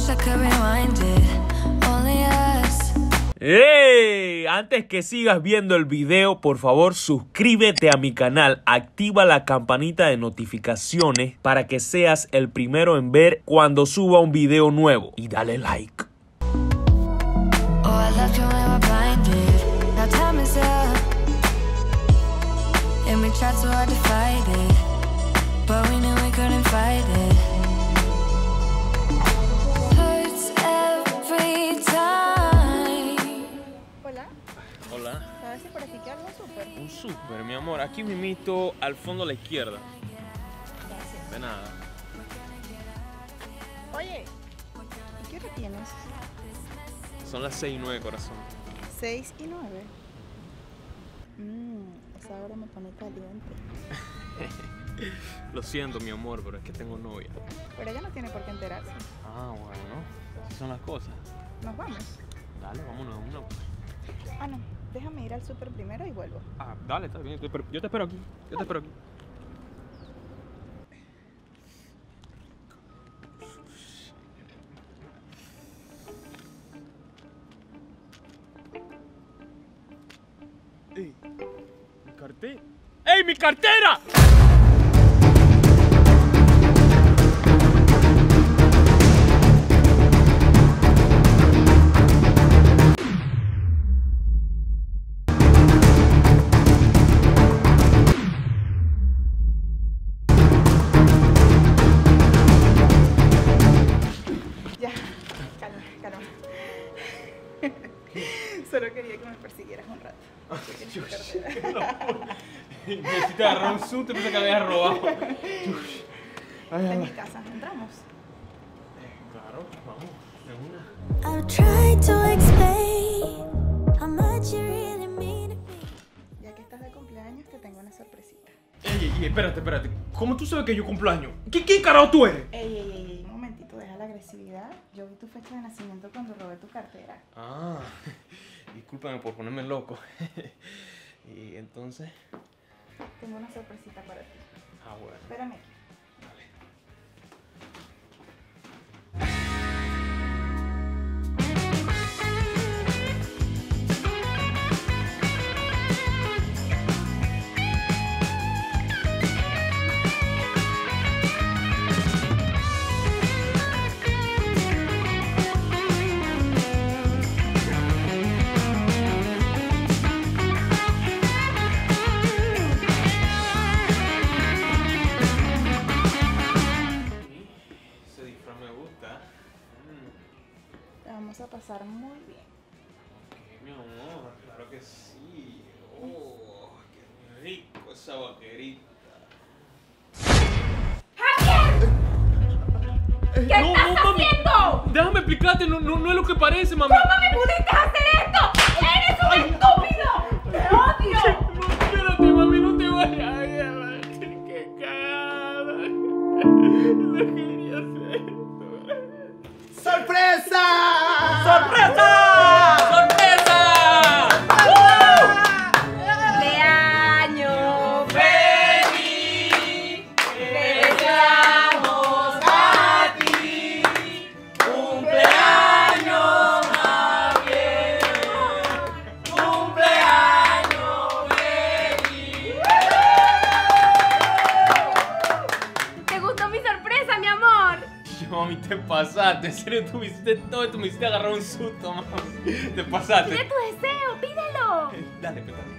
¡Hey! Antes que sigas viendo el video, por favor suscríbete a mi canal, activa la campanita de notificaciones para que seas el primero en ver cuando suba un video nuevo y dale like. Hola. ¿Sabes si por aquí queda algún súper? Un súper, mi amor. Aquí mismito, al fondo a la izquierda. Gracias. De nada. Oye, ¿y qué hora tienes? Son las 6:09, corazón. 6 y 9. Esa hora me pone caliente. Lo siento, mi amor, pero es que tengo novia. Pero ella no tiene por qué enterarse. Ah, bueno. Así son las cosas. Nos vamos. Dale, vámonos, vámonos. Ah, no. Déjame ir al súper primero y vuelvo. Ah, dale, está bien. Yo te espero aquí. Yo te espero aquí. ¡Ey! ¡Mi cartera! ¡Ey, mi cartera! Ya, calma. Solo quería que me persiguieras un rato. Necesito agarrar un susto, pensé que habías robado. En mi casa, ¿entramos? Claro, vamos, de una. I've tried to explain how much you really mean to me. Ya que estás de cumpleaños, te tengo una sorpresita. Ey, espérate. ¿Cómo tú sabes que yo cumplo años? ¿Qué carajo tú eres? Ey, un momentito, deja la agresividad. Yo vi tu fecha de nacimiento cuando robé tu cartera. Ah, discúlpame por ponerme loco. Y entonces... Tengo una sorpresita para ti. Ah, bueno. Espérame aquí. Dale. Ese disfraz me gusta. La vamos a pasar muy bien. Ok, mi amor, claro que sí. Oh, qué rico esa vaquerita. ¿Qué estás haciendo? Déjame explicarte, no es lo que parece, mami. ¿Cómo me pudiste hacer esto? ¡Eres un estúpido! ¡Te odio! No, espérate, mami, no te vayas. Qué cagada. No quería hacer esto. ¡Sorpresa! ¡Sorpresa! ¡Sorpresa! ¡Cumpleaños feliz! ¡Te deseamos a ti! ¡Cumpleaños Javier! ¡Cumpleaños feliz! ¿Te gustó mi sorpresa, mi amor? Mami, te pasaste. En serio, tú me hiciste todo esto, me hiciste agarrar un susto, mami. Te pasaste. Pide tu deseo, pídelo. Dale, pétale.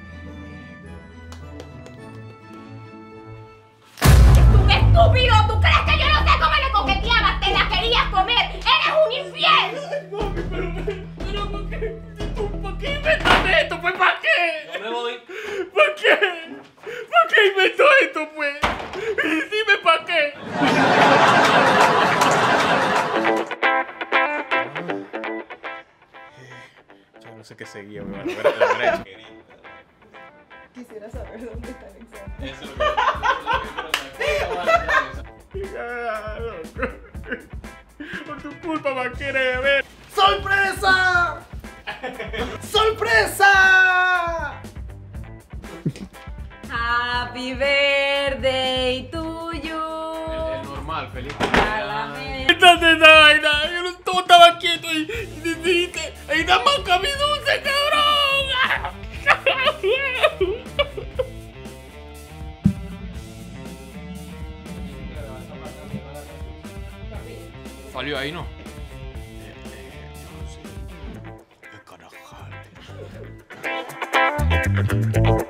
¡Es un estúpido! ¿Tú crees que yo no sé cómo le coqueteabas? ¡Te la querías comer! ¡Eres un infiel! Ay, mami, pero ¿por qué? ¿Por qué inventaste esto? Pues, ¿para qué? No me voy. ¿Para qué? ¿Por qué inventó esto, pues? Dime, ¿para qué? Yo no sé qué seguía, mi hermano. Espérate, Quisiera saber dónde está Alexander. eso es lo que por tu culpa, vaquera de ver. ¡Sorpresa! ¡Sorpresa! Happy birthday to you. El normal, feliz A la vez. Entonces, esta vaina, yo no quieto y dijiste, ¡ahí nada más cabí dulce, cabrón! Salió ahí, ¿no? Qué carajal.